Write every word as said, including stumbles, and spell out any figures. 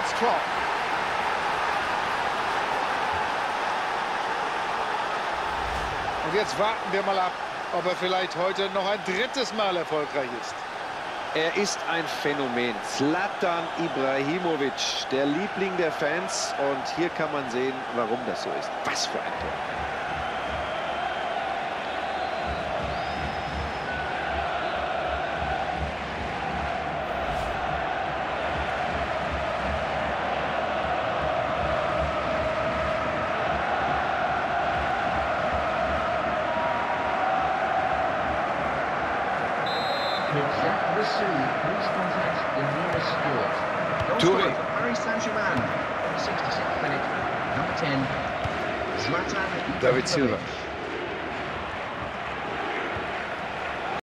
jetzt Klopp. Und jetzt warten wir mal ab, ob er vielleicht heute noch ein drittes Mal erfolgreich ist. Er ist ein Phänomen. Zlatan Ibrahimovic, der Liebling der Fans. Und hier kann man sehen, warum das so ist. Was für ein Tor. Touré. Paris Saint-Germain. sixty-sixth minute. Number ten. Zlatan David Silva.